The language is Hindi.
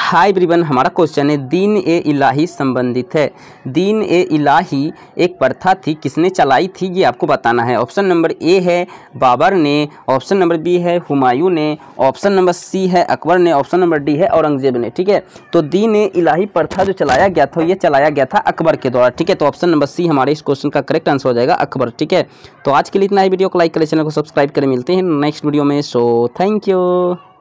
हाय एवरीवन, हमारा क्वेश्चन है दीन ए इलाही संबंधित है। दीन ए इलाही एक प्रथा थी, किसने चलाई थी ये आपको बताना है। ऑप्शन नंबर ए है बाबर ने, ऑप्शन नंबर बी है हुमायूं ने, ऑप्शन नंबर सी है अकबर ने, ऑप्शन नंबर डी है औरंगजेब ने। ठीक है, तो दीन ए इलाही प्रथा जो चलाया गया था ये चलाया गया था अकबर के द्वारा। ठीक है, तो ऑप्शन नंबर सी हमारे इस क्वेश्चन का करेक्ट आंसर हो जाएगा अकबर। ठीक है, तो आज के लिए इतना ही। वीडियो को लाइक करें, चैनल को सब्सक्राइब करें। मिलते हैं नेक्स्ट वीडियो में। So thank you.